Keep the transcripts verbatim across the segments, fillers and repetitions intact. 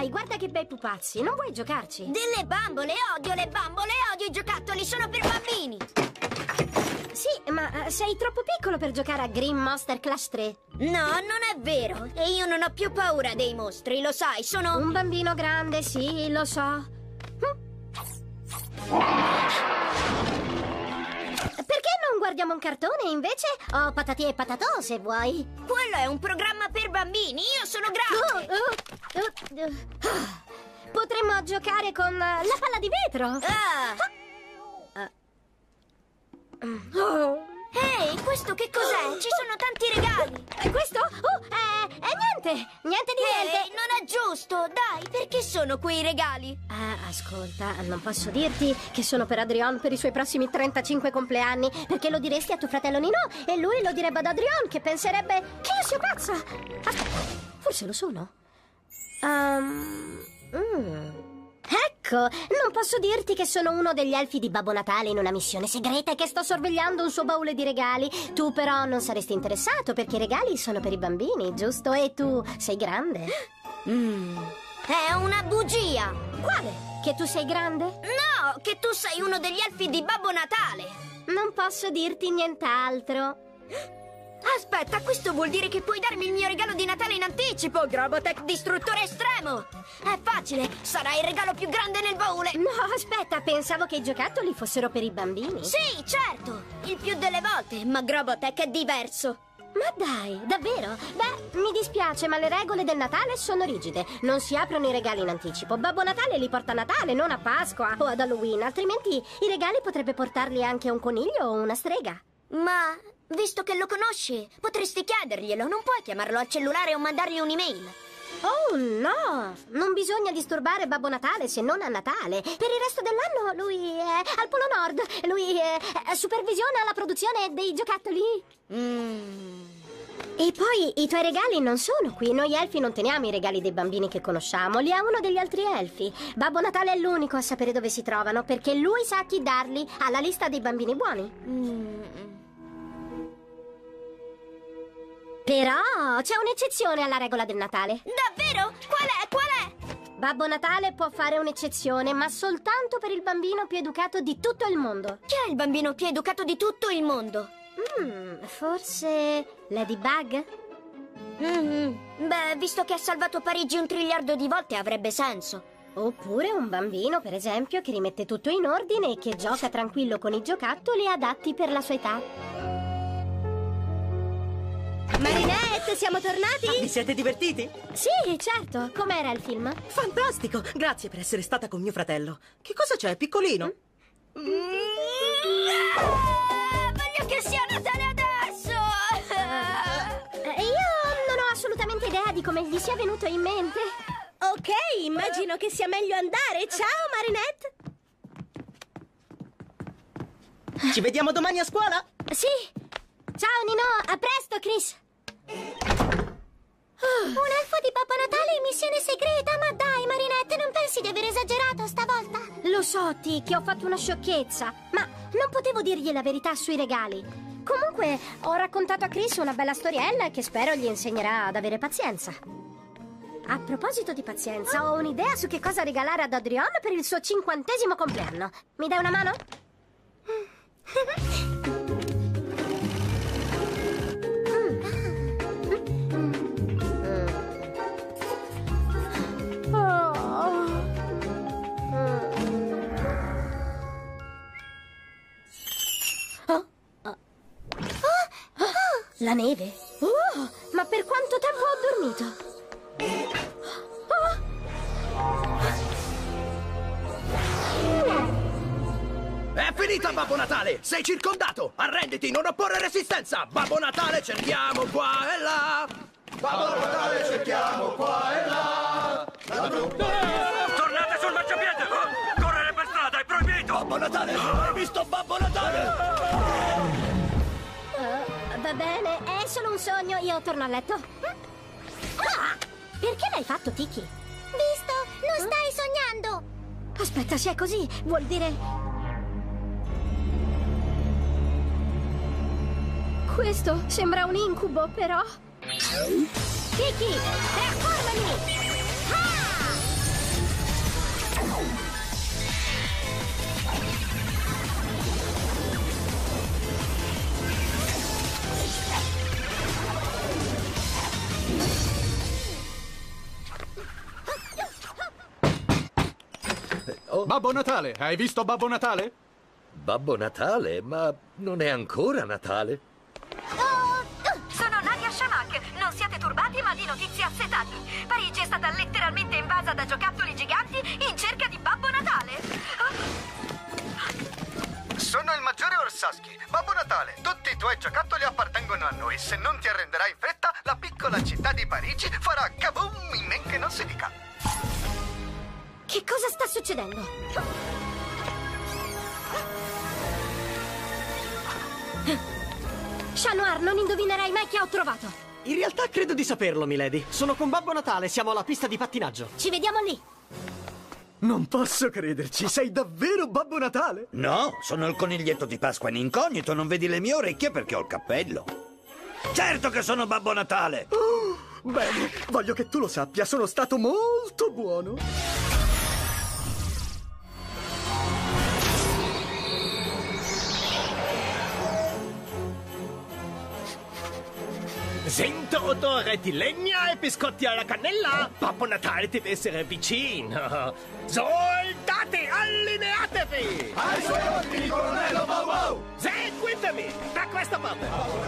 dai, guarda che bei pupazzi. Non vuoi giocarci? Delle bambole, odio le bambole, odio i giocattoli, sono per bambini. Sì, ma eh, sei troppo piccolo per giocare a Green Monster Clash tre. No, non è vero. E io non ho più paura dei mostri, lo sai, sono... Un bambino grande, sì, lo so. Perché non guardiamo un cartone invece? O Patati e Patatò, se vuoi. Quello è un programma per bambini, io sono grande. Oh, oh, oh, oh. Potremmo giocare con la palla di vetro. Ah. Oh. Ehi, questo che cos'è? Ci sono tanti regali. E questo? Oh, è, è niente. Niente di Ehi, niente. non è giusto. Dai, perché sono quei regali? Ah, ascolta, non posso dirti che sono per Adrian per i suoi prossimi trentacinque compleanni, perché lo diresti a tuo fratello Nino e lui lo direbbe ad Adrian, che penserebbe che io sia pazza. Aspetta, forse lo sono. Um, mm. Ecco, non posso dirti che sono uno degli elfi di Babbo Natale in una missione segreta e che sto sorvegliando un suo baule di regali. Tu però non saresti interessato perché i regali sono per i bambini, giusto? E tu sei grande. Mm. È una bugia. Quale? Che tu sei grande? No, che tu sei uno degli elfi di Babbo Natale. Non posso dirti nient'altro. Aspetta, questo vuol dire che puoi darmi il mio regalo di Natale in anticipo, Grobotech Distruttore Estremo! È facile, sarà il regalo più grande nel baule! No, aspetta, pensavo che i giocattoli fossero per i bambini. Sì, certo, il più delle volte, ma Grobotech è diverso. Ma dai, davvero? Beh, mi dispiace, ma le regole del Natale sono rigide. Non si aprono i regali in anticipo. Babbo Natale li porta a Natale, non a Pasqua o ad Halloween, altrimenti i regali potrebbe portarli anche un coniglio o una strega. Ma... visto che lo conosci, potresti chiederglielo. Non puoi chiamarlo al cellulare o mandargli un'email. Oh no, non bisogna disturbare Babbo Natale se non a Natale. Per il resto dell'anno lui è al Polo Nord. Lui è, è, supervisiona la produzione dei giocattoli. Mm. E poi i tuoi regali non sono qui. Noi elfi non teniamo i regali dei bambini che conosciamo. Li ha uno degli altri elfi. Babbo Natale è l'unico a sapere dove si trovano, perché lui sa a chi darli. Ha la lista dei bambini buoni. Mm. Però c'è un'eccezione alla regola del Natale. Davvero? Qual è? Qual è? Babbo Natale può fare un'eccezione, ma soltanto per il bambino più educato di tutto il mondo. Chi è il bambino più educato di tutto il mondo? Mm, forse Ladybug? Mm-hmm. Beh, visto che ha salvato Parigi un triliardo di volte avrebbe senso. Oppure un bambino, per esempio, che rimette tutto in ordine e che gioca tranquillo con i giocattoli adatti per la sua età. Marinette, siamo tornati? Vi siete divertiti? Sì, certo. Com'era il film? Fantastico! Grazie per essere stata con mio fratello. Che cosa c'è, piccolino? Mm? Ah, voglio che sia Natale adesso! Eh, io non ho assolutamente idea di come gli sia venuto in mente. Ok, immagino che sia meglio andare. Ciao, Marinette! Ci vediamo domani a scuola? Sì. Ciao, Nino. A presto, Chris. Un elfo di Babbo Natale in missione segreta? Ma dai, Marinette, non pensi di aver esagerato stavolta? Lo so, Tiki, ho fatto una sciocchezza, ma non potevo dirgli la verità sui regali. Comunque, ho raccontato a Chris una bella storiella che spero gli insegnerà ad avere pazienza. A proposito di pazienza, ho un'idea su che cosa regalare ad Adrian per il suo cinquantesimo compleanno. Mi dai una mano? La neve? Oh, ma per quanto tempo ho dormito? Oh. È finita, Babbo Natale! Sei circondato! Arrenditi, non opporre resistenza! Babbo Natale, cerchiamo qua e là! Babbo Natale, cerchiamo qua e là! Tornate sul marciapiede! Oh, correre per strada è proibito! Babbo Natale, hai visto Babbo Natale? Va bene, è solo un sogno, io torno a letto. Ah, perché l'hai fatto, Tiki? Visto? Non stai sognando! Aspetta, se è così, vuol dire... Questo sembra un incubo, però... Tiki, trasformami! Ah! Pronto? Babbo Natale, hai visto Babbo Natale? Babbo Natale? Ma non è ancora Natale. Sono Nadia Shamak. Non siate turbati, ma di notizie assetati. Parigi è stata letteralmente invasa da giocattoli giganti in cerca di Babbo Natale. Sono il maggiore Orsaschi. Babbo Natale, tutti i tuoi giocattoli appartengono a noi. Se non ti arrenderai in fretta, la piccola città di Parigi farà kaboom in men che non si dica. Che cosa sta succedendo? Chat Noir, non indovinerai mai che ho trovato. In realtà credo di saperlo, milady. Sono con Babbo Natale, siamo alla pista di pattinaggio. Ci vediamo lì. Non posso crederci, sei davvero Babbo Natale? No, sono il coniglietto di Pasqua in incognito, non vedi le mie orecchie perché ho il cappello. Certo che sono Babbo Natale! Oh, bene, voglio che tu lo sappia, sono stato molto buono. Sento odore di legna e biscotti alla cannella. Babbo Natale deve essere vicino. Soldati, allineatevi! Ai suoi ordini, colonnello Bow Wow! Seguitemi da questa parte.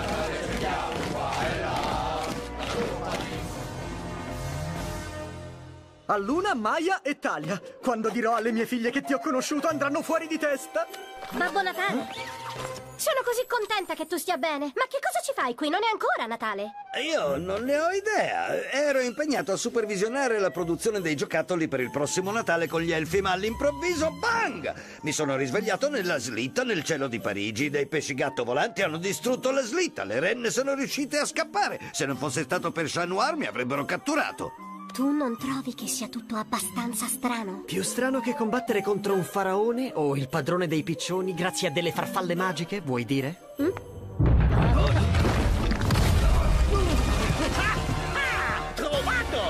A Luna, Maya e Talia. Quando dirò alle mie figlie che ti ho conosciuto andranno fuori di testa. Babbo Natale? Sono così contenta che tu stia bene. Ma che cosa ci fai qui? Non è ancora Natale. Io non ne ho idea. Ero impegnato a supervisionare la produzione dei giocattoli per il prossimo Natale con gli elfi, ma all'improvviso, bang! Mi sono risvegliato nella slitta nel cielo di Parigi. Dei pesci gatto volanti hanno distrutto la slitta. Le renne sono riuscite a scappare. Se non fosse stato per Chat Noir mi avrebbero catturato. Tu non trovi che sia tutto abbastanza strano? Più strano che combattere contro un faraone o il padrone dei piccioni grazie a delle farfalle magiche, vuoi dire? Mm? Ah, trovato!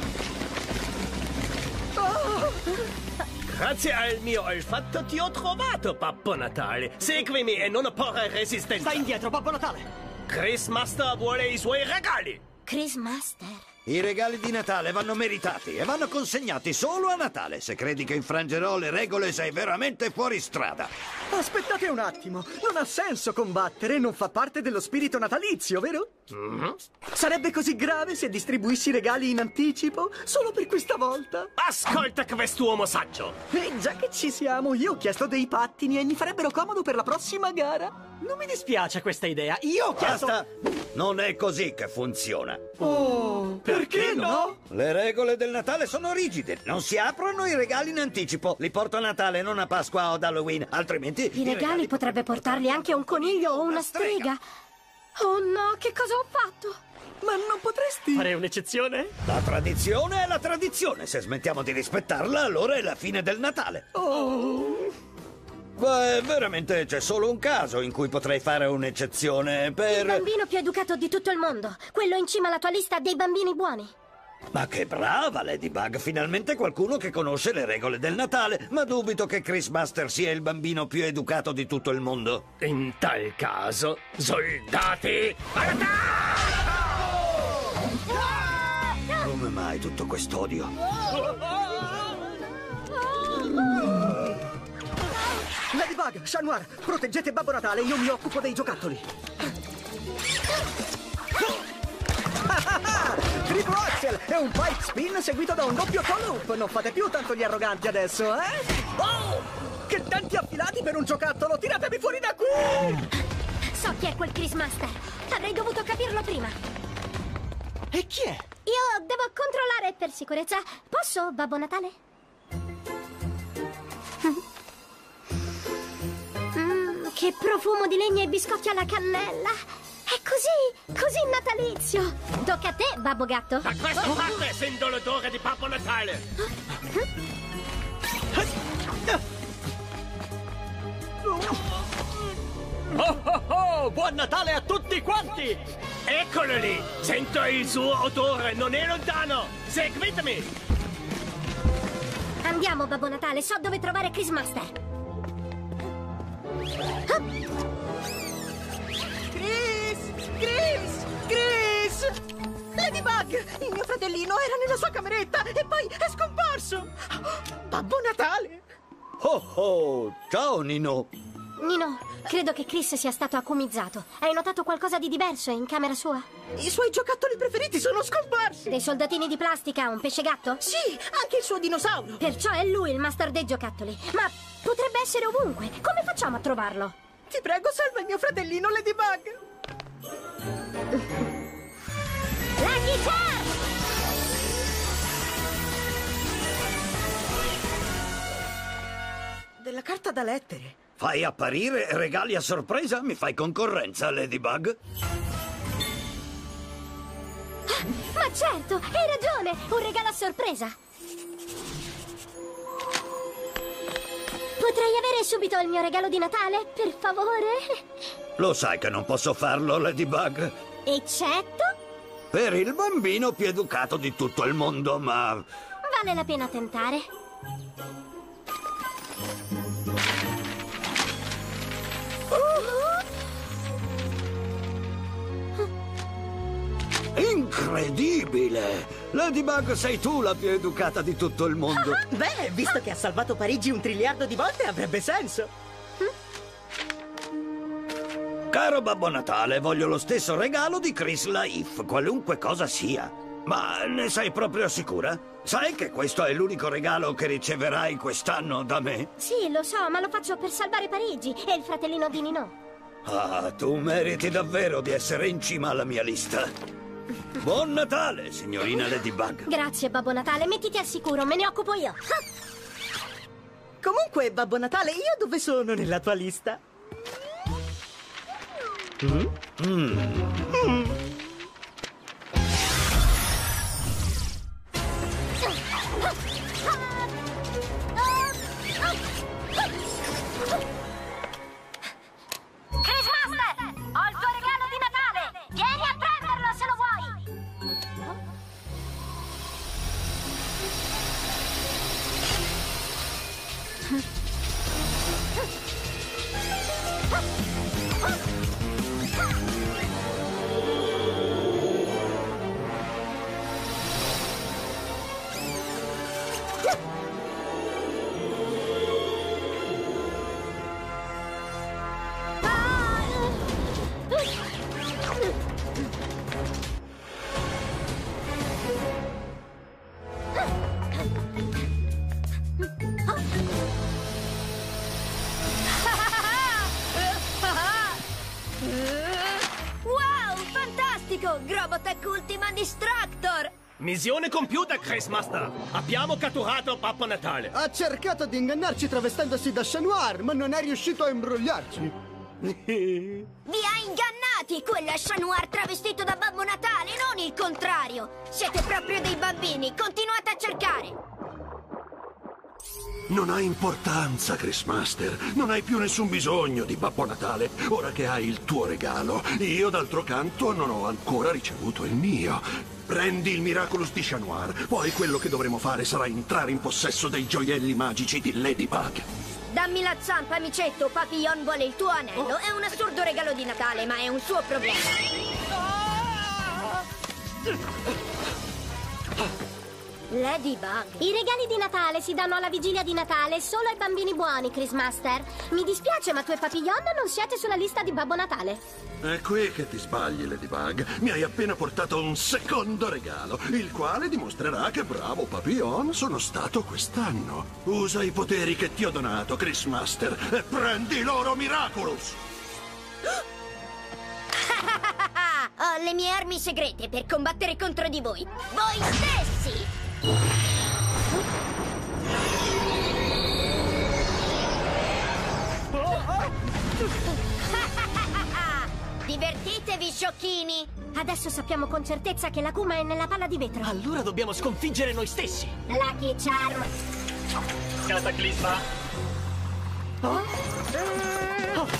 Oh. Grazie al mio olfatto ti ho trovato, Babbo Natale. Seguimi e non opporre resistenza. Stai indietro, Babbo Natale! Chris Master vuole i suoi regali. Chris Master? I regali di Natale vanno meritati e vanno consegnati solo a Natale. Se credi che infrangerò le regole sei veramente fuori strada. Aspettate un attimo, non ha senso combattere, non fa parte dello spirito natalizio, vero? Mm-hmm. Sarebbe così grave se distribuissi regali in anticipo solo per questa volta? Ascolta quest'uomo saggio. E già che ci siamo, io ho chiesto dei pattini e mi farebbero comodo per la prossima gara. Non mi dispiace questa idea, io ho chiesto... Basta! Non è così che funziona. Oh, perché no? Le regole del Natale sono rigide. Non si aprono i regali in anticipo. Li porto a Natale, non a Pasqua o ad Halloween. Altrimenti... I regali, regali potrebbe portarli anche un coniglio o una strega. strega. Oh no, che cosa ho fatto? Ma non potresti... fare un'eccezione? La tradizione è la tradizione. Se smettiamo di rispettarla, allora è la fine del Natale. Oh... Beh, veramente c'è solo un caso in cui potrei fare un'eccezione per... Il bambino più educato di tutto il mondo. Quello in cima alla tua lista dei bambini buoni. Ma che brava, Ladybug! Finalmente qualcuno che conosce le regole del Natale. Ma dubito che Chris Master sia il bambino più educato di tutto il mondo. In tal caso, soldati, all'attacco! Come mai tutto quest'odio? Ladybug, Chat Noir, proteggete Babbo Natale, io mi occupo dei giocattoli. Triple Axel e un pipe spin seguito da un doppio toe loop. Non fate più tanto gli arroganti adesso, eh? Oh! Che denti affilati per un giocattolo! Tiratemi fuori da qui! So chi è quel Chris Master. Avrei dovuto capirlo prima. E chi è? Io devo controllare per sicurezza. Posso, Babbo Natale? Mm, che profumo di legna e biscotti alla cannella. È così, così natalizio. Tocca a te, Babbo Gatto. Da questa parte sento l'odore di Babbo Natale. Oh oh oh! Buon Natale a tutti quanti! Eccolo lì! Sento il suo odore, non è lontano! Seguitemi! Andiamo, Babbo Natale, so dove trovare Chris Master. Chris! Chris! Chris! Ladybug! Il mio fratellino era nella sua cameretta e poi è scomparso! Babbo Natale! Oh oh, ciao Nino. Nino, credo che Chris sia stato accumizzato. Hai notato qualcosa di diverso in camera sua? I suoi giocattoli preferiti sono scomparsi. Dei soldatini di plastica, un pesce gatto? Sì, anche il suo dinosauro. Perciò è lui il master dei giocattoli. Ma potrebbe essere ovunque. Come facciamo a trovarlo? Ti prego, salva il mio fratellino Ladybug. Lucky Charm! Della carta da lettere. Fai apparire regali a sorpresa? Mi fai concorrenza, Ladybug? Ma certo, hai ragione! Un regalo a sorpresa! Potrei avere subito il mio regalo di Natale, per favore? Lo sai che non posso farlo, Ladybug? Eccetto? Per il bambino più educato di tutto il mondo, ma... Vale la pena tentare. Incredibile! Ladybug, sei tu la più educata di tutto il mondo. Beh, visto che ha salvato Parigi un triliardo di volte, avrebbe senso. Caro Babbo Natale, voglio lo stesso regalo di Chris Laif, qualunque cosa sia. Ma ne sei proprio sicura? Sai che questo è l'unico regalo che riceverai quest'anno da me? Sì, lo so, ma lo faccio per salvare Parigi e il fratellino di Ninò. Ah, tu meriti davvero di essere in cima alla mia lista. Buon Natale, signorina Ladybug. Grazie, Babbo Natale. Mettiti al sicuro, me ne occupo io. Comunque, Babbo Natale, io dove sono nella tua lista? Mm? Mm. Mm. Grobotech Ultima Distractor! Missione compiuta, Chris Master! Abbiamo catturato Babbo Natale! Ha cercato di ingannarci travestendosi da Chat Noir, ma non è riuscito a imbrogliarci! Vi ha ingannati! Quello è Chat Noir travestito da Babbo Natale, non il contrario! Siete proprio dei bambini! Continuate a cercare! Non ha importanza, Chris Master. Non hai più nessun bisogno di Babbo Natale, ora che hai il tuo regalo. Io, d'altro canto, non ho ancora ricevuto il mio. Prendi il Miraculous di Chat Noir, poi quello che dovremo fare sarà entrare in possesso dei gioielli magici di Ladybug. Dammi la zampa, amicetto. Papillon vuole il tuo anello. È un assurdo regalo di Natale, ma è un suo problema. Ladybug. I regali di Natale si danno alla vigilia di Natale solo ai bambini buoni, Chris Master. Mi dispiace, ma tu e Papillon non siete sulla lista di Babbo Natale. È qui che ti sbagli, Ladybug. Mi hai appena portato un secondo regalo, il quale dimostrerà che bravo Papillon sono stato quest'anno. Usa i poteri che ti ho donato, Chris Master, e prendi l'oro Miraculous! Ho le mie armi segrete per combattere contro di voi. Voi stessi! Divertitevi, sciocchini! Adesso sappiamo con certezza che la Kuma è nella palla di vetro. Allora dobbiamo sconfiggere noi stessi. Lucky Charm. Cataclisma. Oh? Oh.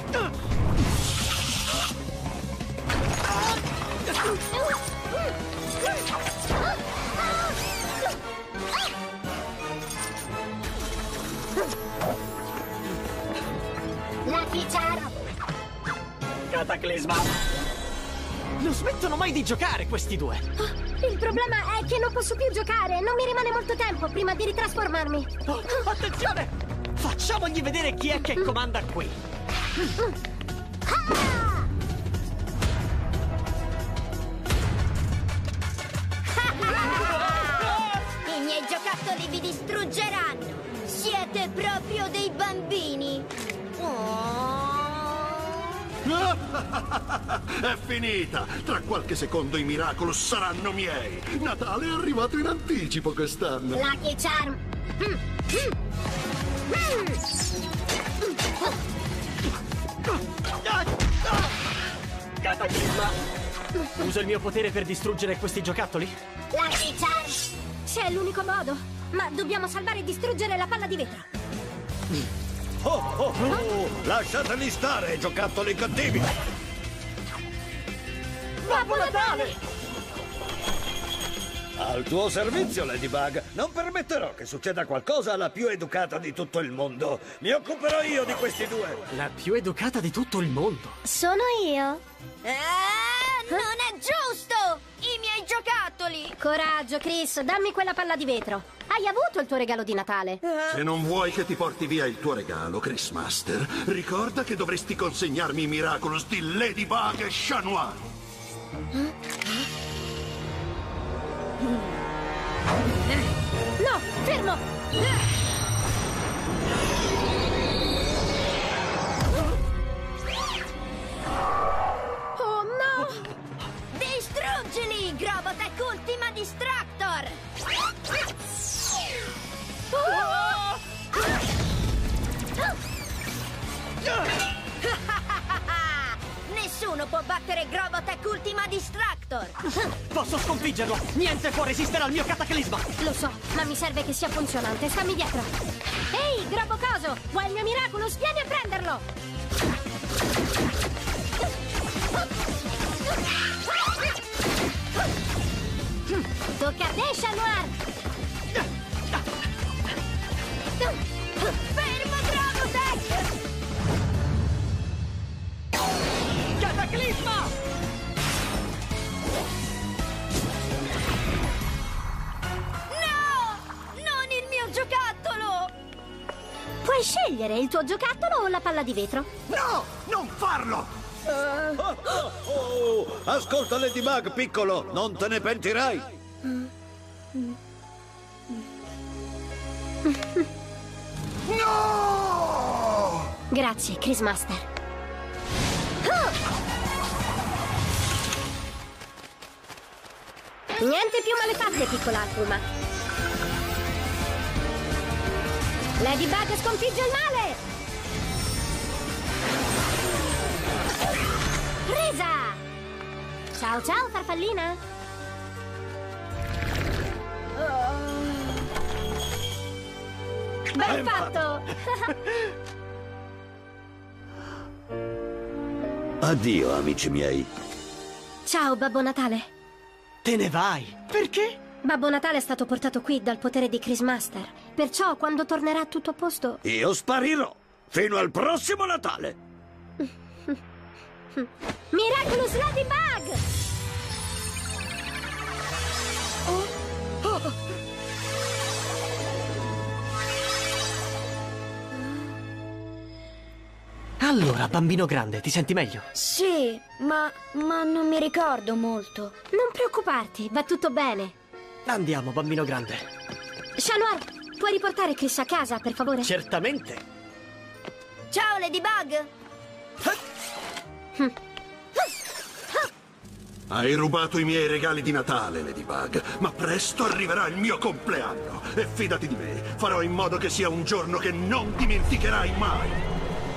Lucky Charm. Cataclisma. Non smettono mai di giocare questi due. Oh, il problema è che non posso più giocare. Non mi rimane molto tempo prima di ritrasformarmi. Oh, attenzione! Facciamogli vedere chi è che comanda qui. I miei giocattoli vi distruggeranno! Siete proprio dei bambini! È finita! Tra qualche secondo i Miraculous saranno miei! Natale è arrivato in anticipo quest'anno! Lucky Charm! Cataclisma! Uso il mio potere per distruggere questi giocattoli? Lucky Charm! Se è l'unico modo! Ma dobbiamo salvare e distruggere la palla di vetro! Oh, oh, oh! Lasciateli stare, giocattoli cattivi! Babbo Natale! Al tuo servizio, Ladybug. Non permetterò che succeda qualcosa alla più educata di tutto il mondo. Mi occuperò io di questi due. La più educata di tutto il mondo? Sono io. Eh, non è giusto! I miei giocattoli! Coraggio, Chris, dammi quella palla di vetro. Hai avuto il tuo regalo di Natale. Se non vuoi che ti porti via il tuo regalo, Chris Master, ricorda che dovresti consegnarmi i Miraculous di Ladybug e Chat Noir. No, fermo! Oh no! Distruggili, Grobotech Ultima Distractor! Oh! Nessuno può battere Grobotech Ultima Distractor! Posso sconfiggerlo! Niente può resistere al mio cataclisma! Lo so, ma mi serve che sia funzionante. Stammi dietro. Ehi, Grobocoso! Vuoi il mio Miraculous? Vieni a prenderlo! Tocca a te, Chat Noir! Fermo, Grobotech! Cataclisma! No! Non il mio giocattolo! Puoi scegliere il tuo giocattolo o la palla di vetro. No! Non farlo! Oh, oh, oh. Ascolta, Ladybug, piccolo, non te ne pentirai. No! Grazie, Chris Master. Niente più malefatte, piccola Akuma. Ladybug sconfigge il male! Presa! Ciao ciao, farfallina! Ben fatto! Addio, amici miei. Ciao, Babbo Natale. Te ne vai? Perché? Babbo Natale è stato portato qui dal potere di Chris Master. Perciò, quando tornerà tutto a posto... Io sparirò fino al prossimo Natale. Miraculous Ladybug! Oh. Oh. Allora, bambino grande, ti senti meglio? Sì, ma, ma non mi ricordo molto. Non preoccuparti, va tutto bene. Andiamo, bambino grande. Chat Noir, puoi riportare Chris a casa, per favore? Certamente. Ciao, Ladybug! Hai rubato i miei regali di Natale, Ladybug, ma presto arriverà il mio compleanno. E fidati di me, farò in modo che sia un giorno che non dimenticherai mai.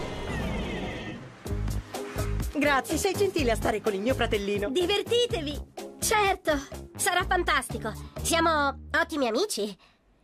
Grazie, sei gentile a stare con il mio fratellino. Divertitevi! Certo, sarà fantastico. Siamo ottimi amici.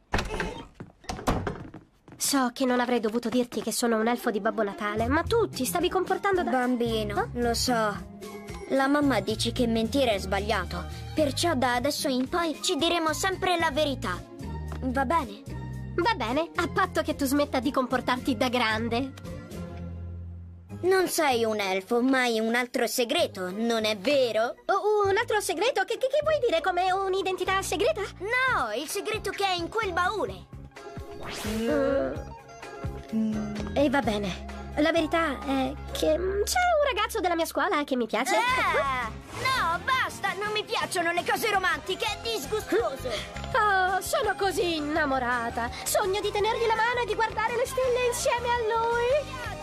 So che non avrei dovuto dirti che sono un elfo di Babbo Natale, ma tu ti stavi comportando da... Bambino, oh? Lo so. La mamma dice che mentire è sbagliato, perciò da adesso in poi ci diremo sempre la verità. Va bene? Va bene, a patto che tu smetta di comportarti da grande. Non sei un elfo, ma hai un altro segreto, non è vero? Uh, un altro segreto? Che, che, che vuoi dire? Come un'identità segreta? No, il segreto che è in quel baule. Uh, E va bene. La verità è che mm, c'è un ragazzo della mia scuola che mi piace. Ah, no, basta, non mi piacciono le cose romantiche, è disgustoso. Oh, sono così innamorata. Sogno di tenergli la mano e di guardare le stelle insieme a lui.